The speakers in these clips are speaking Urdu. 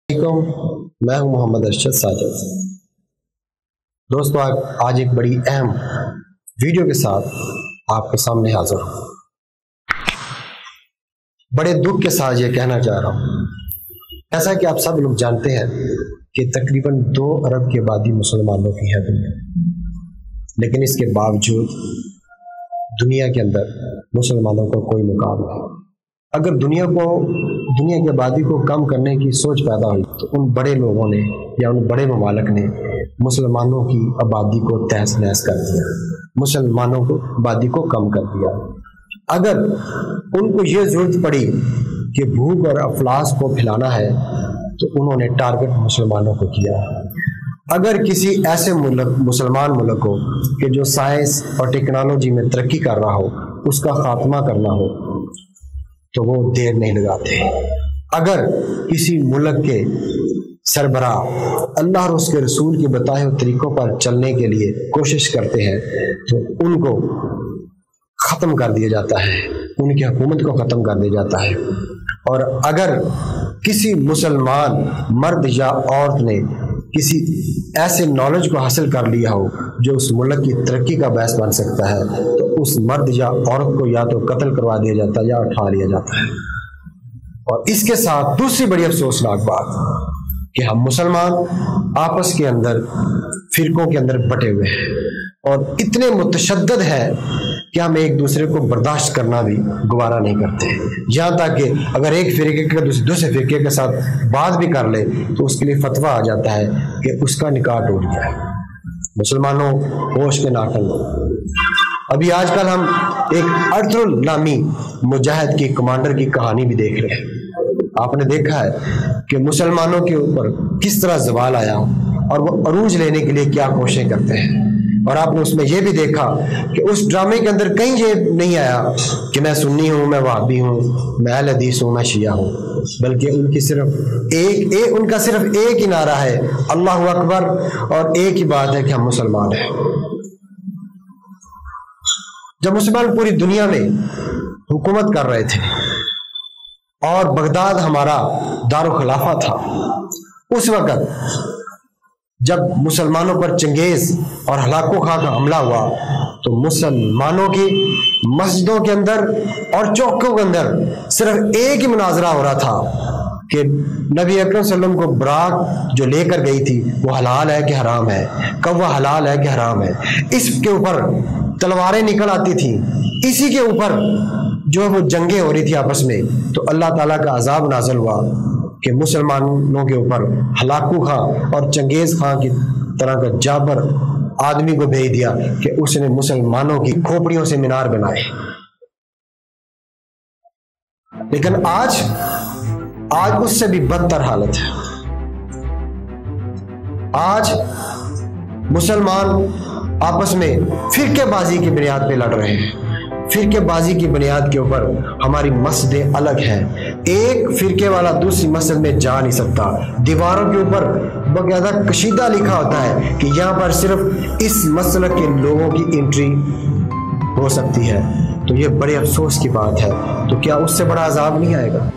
میں ہوں محمد ارشد ساجد۔ دوستو آج ایک بڑی اہم ویڈیو کے ساتھ آپ کے سامنے حاضر ہوں۔ بڑے دکھ کے ساتھ یہ کہنا چاہ رہا ہوں، ایسا کہ آپ سب لوگ جانتے ہیں کہ تقریباً 2 ارب کی آبادی مسلمانوں کی ہے دنیا، لیکن اس کے باوجود دنیا کے اندر مسلمانوں کا کوئی مقام نہیں۔ اگر دنیا کی آبادی کو کم کرنے کی سوچ پیدا ہوئی تو ان بڑے لوگوں نے یا ان بڑے ممالک نے مسلمانوں کی آبادی کو تہس نہس کر دیا، مسلمانوں کو آبادی کو کم کر دیا۔ اگر ان کو یہ ضرورت پڑی کہ بھوک اور افلاس کو پھیلانا ہے تو انہوں نے ٹارگٹ مسلمانوں کو کیا۔ اگر کسی ایسے مسلمان ملک کو کہ جو سائنس اور ٹیکنالوجی میں ترقی کر رہا ہو اس کا خاتمہ کرنا ہو تو وہ دیر نہیں لگاتے۔ اگر کسی ملک کے سربراہ اللہ اور اس کے رسول کے بتائے ہوئے طریقوں پر چلنے کے لیے کوشش کرتے ہیں تو ان کو ختم کر دیا جاتا ہے، ان کی حکومت کو ختم کر دیا جاتا ہے۔ اور اگر کسی مسلمان مرد یا عورت نے کسی ایسے نالج کو حاصل کر لیا ہو جو اس ملک کی ترقی کا باعث بن سکتا ہے تو اس مرد یا عورت کو یا تو قتل کروا دیا جاتا ہے یا اٹھا لیا جاتا ہے۔ اور اس کے ساتھ دوسری بڑی افسوسناک بات کہ ہم مسلمان آپس کے اندر فرقوں کے اندر بٹے ہوئے ہیں اور اتنے متشدد ہیں کہ ہم ایک دوسرے کو برداشت کرنا بھی گوارا نہیں کرتے، یہاں تک کہ اگر ایک فرقے کا دوسرے فرقے کے ساتھ بات بھی کر لے تو اس کے لیے فتویٰ آ جاتا ہے کہ اس کا نکاح ٹوٹ گیا ہے۔ مسلمانوں ہوش میں ناکل ہو۔ ابھی آج کل ہم ایک ارطغرل نامی مجاہد کی کمانڈر کی کہانی بھی دیکھ رہے ہیں۔ آپ نے دیکھا ہے کہ مسلمانوں کے اوپر کس طرح زوال آیا اور وہ عروج لینے کے لیے کیا کوششیں کرتے ہیں، اور آپ نے اس میں یہ بھی دیکھا کہ اس ڈرامے کے اندر کہیں یہ نہیں آیا کہ میں سنی ہوں، میں وہابی ہوں، میں اہل حدیث ہوں، میں شیعہ ہوں، بلکہ ان کی ان کا صرف ایک ہی نعرہ ہے، اللہ اکبر، اور ایک ہی بات ہے کہ ہم مسلمان ہیں۔ جب مسلمان پوری دنیا میں حکومت کر رہے تھے اور بغداد ہمارا دارالخلافہ تھا، اس وقت جب مسلمانوں پر چنگیز اور ہلاکو خاں کا حملہ ہوا تو مسلمانوں کی مسجدوں کے اندر اور چوکوں کے اندر صرف ایک ہی مناظرہ ہو رہا تھا کہ نبی اکرم صلی اللہ علیہ وسلم کو براق جو لے کر گئی تھی وہ حلال ہے کہ حرام ہے، کوا حلال ہے کہ حرام ہے۔ اس کے اوپر تلواریں نکل آتی تھیں، اسی کے اوپر جو وہ جنگیں ہو رہی تھی آپس میں، تو اللہ تعالیٰ کا عذاب نازل ہوا کہ مسلمانوں کے اوپر ہلاکو خاں اور چنگیز خان کی طرح کا جابر آدمی کو بھیج دیا کہ اس نے مسلمانوں کی کھوپڑیوں سے مینار بنائے۔ لیکن آج اس سے بھی بدتر حالت ہے۔ آج مسلمان آپس میں فرقے بازی کی بنیاد پہ لڑ رہے ہیں۔ فرقے بازی کی بنیاد کے اوپر ہماری مسجدیں الگ ہیں، ایک فرقے والا دوسری مسجد میں جا نہیں سکتا، دیواروں کے اوپر باقاعدہ کشیدہ لکھا ہوتا ہے کہ یہاں پر صرف اس مسلک کے لوگوں کی انٹری ہو سکتی ہے۔ تو یہ بڑے افسوس کی بات ہے، تو کیا اس سے بڑا عذاب نہیں آئے گا؟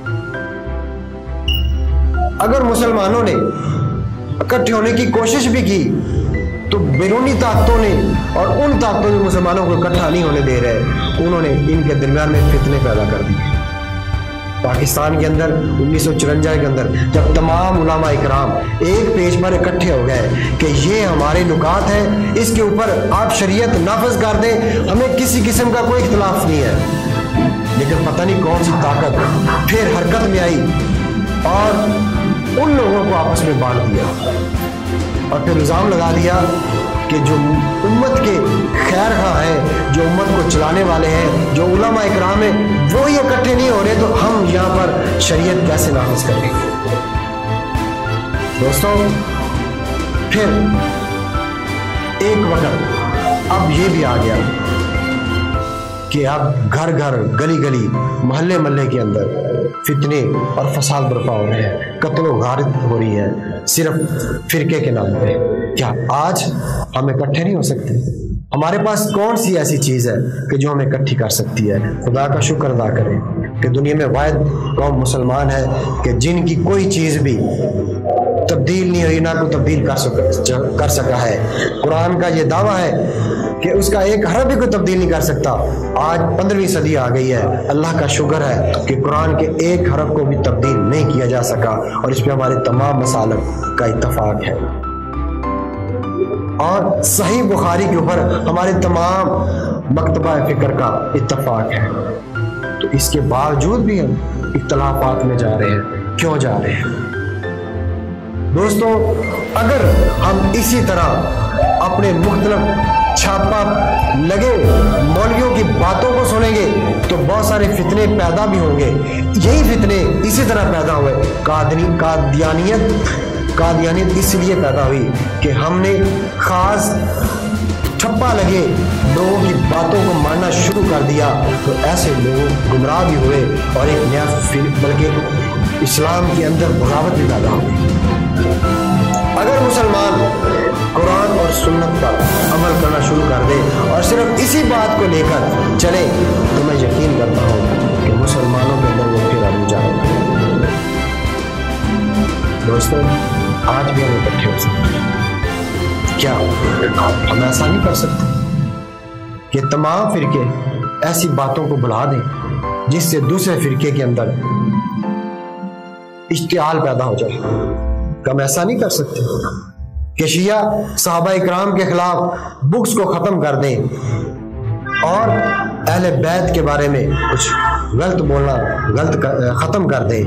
اگر مسلمانوں نے اکٹھے ہونے کی کوشش بھی کی تو بیرونی طاقتوں نے اور ان طاقتوں نے مسلمانوں کو اکٹھا نہیں ہونے دے رہے، انہوں نے ان کے درمیان میں فتنے پیدا کر دی۔ پاکستان کے اندر 1954 کے اندر جب تمام علماء اکرام ایک پیج پر اکٹھے ہو گئے کہ یہ ہمارے نکات ہیں، اس کے اوپر آپ شریعت نافذ کر دیں، ہمیں کسی قسم کا کوئی اختلاف نہیں ہے، لیکن پتہ نہیں کون سی طاقت پھر حرکت میں آئی اور ان لوگوں کو آپس میں بانٹ دیا اور پھر الزام لگا دیا کہ جو امت کے خیر خواہ ہیں، جو امت کو چلانے والے ہیں، جو علماء اکرام ہیں، وہ یہ اکٹھے نہیں ہو رہے تو ہم یہاں پر شریعت کیسے نافذ کریں گے؟ دوستوں، پھر ایک وقت اب یہ بھی آ گیا کہ اب گھر گھر، گلی گلی، محلے محلے کے اندر فتنے اور فساد برپا ہو رہے ہیں، قتل و غارت ہو رہی ہے صرف فرقے کے نام پہ۔ کیا آج ہم اکٹھے نہیں ہو سکتے؟ ہمارے پاس کون سی ایسی چیز ہے کہ جو ہمیں اکٹھی کر سکتی ہے؟ خدا کا شکر ادا کریں کہ دنیا میں واحد قوم مسلمان ہے کہ جن کی کوئی چیز بھی تبدیل نہیں ہوئی، نہ کوئی تبدیل کر سکا ہے۔ قرآن کا یہ دعویٰ ہے کہ اس کا ایک حرف بھی کوئی تبدیل نہیں کر سکتا۔ آج 15ویں صدی آ گئی ہے، اللہ کا شکر ہے کہ قرآن کے ایک حرف کو بھی تبدیل نہیں کیا جا سکا، اور اس پہ ہمارے تمام مسالک کا اتفاق ہے، اور صحیح بخاری کے اوپر ہمارے تمام مکتبہ فکر کا اتفاق ہے۔ تو اس کے باوجود بھی ہم اختلافات میں جا رہے ہیں، کیوں جا رہے ہیں؟ دوستو، اگر ہم اسی طرح اپنے مختلف چھاپا لگے مولویوں کی باتوں کو سنیں گے تو بہت سارے فتنے پیدا بھی ہوں گے۔ یہی فتنے اسی طرح پیدا ہوئے۔ قادیانیت اس لیے پیدا ہوئی کہ ہم نے خاص ٹھپا لگے لوگوں کی باتوں کو ماننا شروع کر دیا، تو ایسے لوگ گمراہ بھی ہوئے اور ایک نیا بلکہ اسلام کے اندر بغاوت بھی پیدا ہوئی۔ اگر مسلمان قرآن اور سنت پر عمل کرنا شروع کر دے اور صرف اسی بات کو لے کر چلے تو میں یقین کرتا ہوں کہ مسلمانوں کے اندر وہ پھر عروج آئے گا۔ دوستو، آج بھی ہم اکٹھے ہو سکتے ہیں، کیا ہم ایسا نہیں کر سکتے کہ تمام فرقے ایسی باتوں کو بلا دیں جس سے دوسرے فرقے کے اندر اشتعال پیدا ہو جائے؟ ہم ایسا نہیں کر سکتے کہ شیعہ صحابہ اکرام کے خلاف بکس کو ختم کر دیں اور اہل بیت کے بارے میں کچھ غلط بولنا ختم کر دیں؟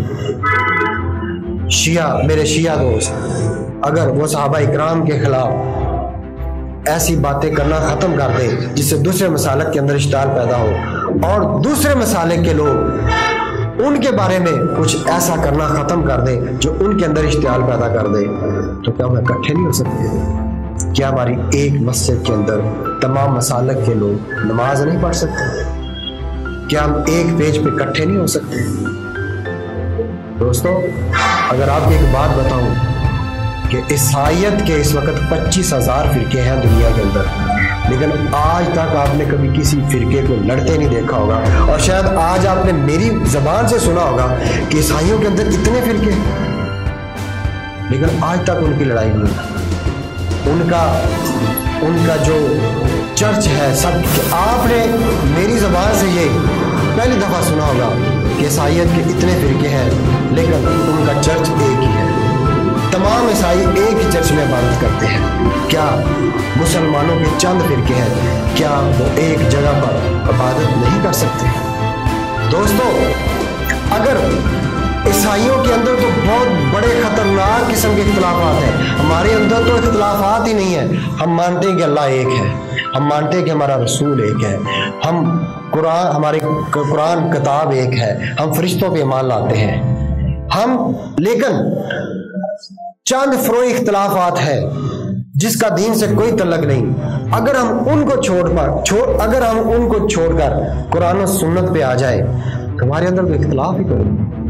میرے شیعہ دوست، اگر وہ صحابہ اکرام کے خلاف ایسی باتیں کرنا ختم کر دیں جس سے دوسرے مسالک کے اندر اشتعال پیدا ہو، اور دوسرے مسالک کے لوگ ان کے بارے میں کچھ ایسا کرنا ختم کر دیں جو ان کے اندر اشتعال پیدا کر دے، تو کیا ہم اکٹھے نہیں ہو سکتے؟ کیا ہماری ایک مسجد کے اندر تمام مسالک کے لوگ نماز نہیں پڑھ سکتے؟ کیا ہم ایک پیج پہ اکٹھے نہیں ہو سکتے؟ دوستو، اگر آپ کو ایک بات بتاؤں کہ عیسائیت کے اس وقت 25,000 فرقے ہیں دنیا کے اندر، لیکن آج تک آپ نے کبھی کسی فرقے کو لڑتے نہیں دیکھا ہوگا، اور شاید آج آپ نے میری زبان سے سنا ہوگا کہ عیسائیوں کے اندر اتنے فرقے ہیں، لیکن آج تک ان کی لڑائی نہیں ہوئی۔ ان کا جو چرچ ہے سب، آپ نے میری زبان سے یہ پہلی دفعہ سنا ہوگا کہ عیسائیت کے اتنے فرقے ہیں، لیکن ان کا چرچ ایک ہی ہے۔ تمام عیسائی ایک ہی چرچ میں عبادت کرتے ہیں۔ کیا مسلمانوں کے چند فرقے ہیں، کیا وہ ایک جگہ پر عبادت نہیں کر سکتے؟ دوستو، اگر عیسائیوں کے اندر تو بہت بڑے خطرناک قسم کے اختلافات ہیں، ہمارے اندر تو اختلافات ہی نہیں ہیں۔ ہم مانتے ہیں کہ اللہ ایک ہے، ہم مانتے ہیں کہ ہمارا رسول ایک ہے، ہماری قرآن کتاب ایک ہے، ہم فرشتوں پہ ایمان لاتے ہیں، لیکن چند فروعی اختلافات ہیں جس کا دین سے کوئی تعلق نہیں۔ اگر ہم ان کو چھوڑ کر قرآن و سنت پہ آ جائیں تو ہمارے اندر کوئی اختلاف ہی کریں،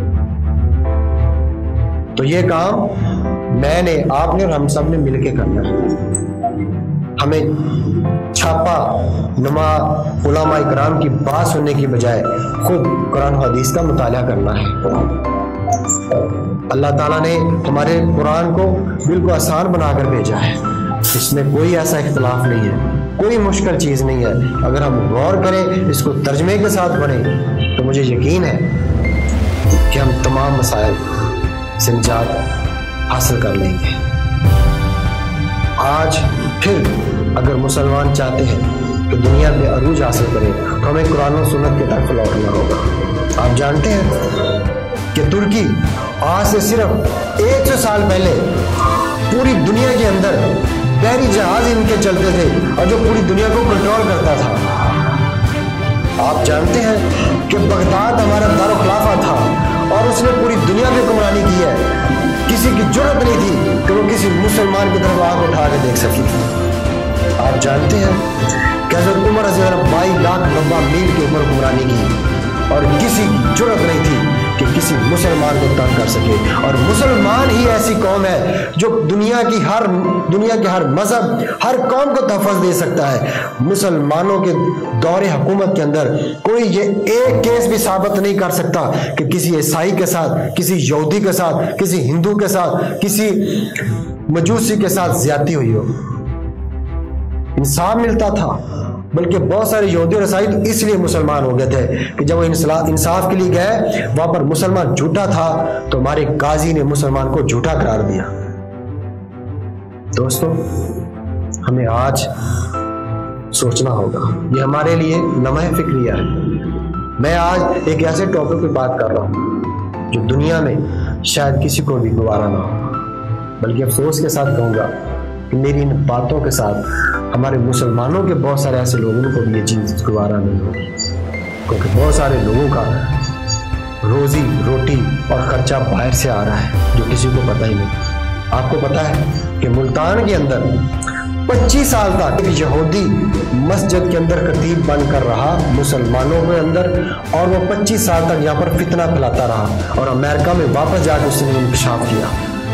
تو یہ کام میں نے، آپ نے اور ہم سب نے مل کے کرنا ہے۔ ہمیں چھاپا نما علماء اکرام کی بات سننے کی بجائے خود قرآن و حدیث کا مطالعہ کرنا ہے۔ اللہ تعالیٰ نے ہمارے قرآن کو بالکل آسان بنا کر بھیجا ہے، اس میں کوئی ایسا اختلاف نہیں ہے، کوئی مشکل چیز نہیں ہے۔ اگر ہم غور کریں، اس کو ترجمے کے ساتھ پڑھیں، تو مجھے یقین ہے کہ ہم تمام مسائل سے نجات حاصل کر لیں گے۔ آج پھر اگر مسلمان چاہتے ہیں کہ دنیا میں عروج حاصل کریں تو ہمیں قرآن و سنت کی طرف لوٹنا ہوگا۔ آپ جانتے ہیں کہ ترکی آج سے صرف 100 سال پہلے پوری دنیا کے اندر بحری جہاز ان کے چلتے تھے اور جو پوری دنیا کو کنٹرول کرتا تھا۔ آپ جانتے ہیں کہ بغداد ہمارا دارالخلافہ تھا اور اس نے پوری دنیا میں حکمرانی کی ہے۔ کسی کی جرأت نہیں تھی کہ وہ کسی مسلمان کی طرف آنکھ اٹھا کے دیکھ سکی۔ آپ جانتے ہیں کہ حضرت عمر رضی اللہ 22 لاکھ مربع میل کے اوپر حکمرانی کی اور کسی کی جرأت نہیں تھی کہ کسی مسلمان کو تنگ کر سکے، اور مسلمان ہی ایسی قوم ہے جو دنیا کے ہر مذہب، ہر قوم کو تحفظ دے سکتا ہے، مسلمانوں کے دور حکومت کے اندر کوئی یہ ایک کیس بھی ثابت نہیں کر سکتا کہ کسی عیسائی کے ساتھ، کسی یہودی کے ساتھ، کسی ہندو کے ساتھ، کسی مجوسی کے ساتھ زیادتی ہوئی ہو۔ انصاف ملتا تھا، بلکہ بہت سارے یہودی اور عیسائی تو اس لیے مسلمان ہو گئے تھے کہ جب وہ انصاف کے لیے گئے، وہاں پر مسلمان جھوٹا تھا تو ہمارے قاضی نے مسلمان کو جھوٹا قرار دیا۔ دوستو، ہمیں آج سوچنا ہوگا، یہ ہمارے لیے لمحہ فکریہ ہے۔ میں آج ایک ایسے ٹاپک پہ بات کر رہا ہوں جو دنیا میں شاید کسی کو بھی گوارا نہ ہو، بلکہ افسوس کے ساتھ کہوں گا کہ میری ان باتوں کے ساتھ ہمارے مسلمانوں کے بہت سارے ایسے لوگوں کو بھی یہ چیز گوارا نہیں ہوگی، کیونکہ بہت سارے لوگوں کا روزی روٹی اور خرچہ باہر سے آ رہا ہے جو کسی کو پتہ ہی نہیں۔ آپ کو پتہ ہے کہ ملتان کے اندر 25 سال تک ایک یہودی مسجد کے اندر خطیب بن کر رہا مسلمانوں کے اندر، اور وہ 25 سال تک یہاں پر فتنہ پھیلاتا رہا، اور امریکہ میں واپس جا کے اس نے انکشاف کیا۔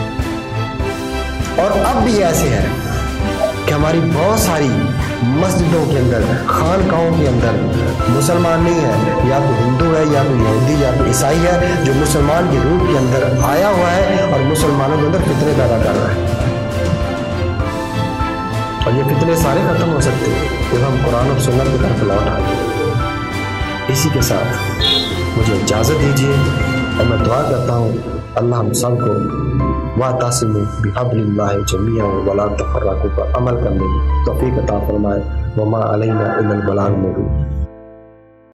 اور اب بھی ایسے ہے کہ ہماری بہت ساری مسجدوں کے اندر، خانقاہوں کے اندر مسلمان نہیں ہے، یا تو ہندو ہے، یا تو یہودی، یا تو عیسائی ہے، جو مسلمان کی روح کے اندر آیا ہوا ہے اور مسلمانوں کے اندر فتنے پیدا کر رہا ہے۔ اور یہ فتنے سارے ختم ہو سکتے ہیں جب ہم قرآن اور سنت کی طرف لوٹ آئیں۔ اسی کے ساتھ مجھے اجازت دیجیے، اور میں دعا کرتا ہوں اللہ ہم سب کو وَاعْتَصِمُوا بِحَبْلِ اللَّهِ جَمِيعًا وَلَا تَفَرَّقُوا پر عمل کرنے کی توفیق عطا فرمائے۔ وَمَا عَلَيْنَا إِلَّا الْبَلَاغُ الْمُبِينُ۔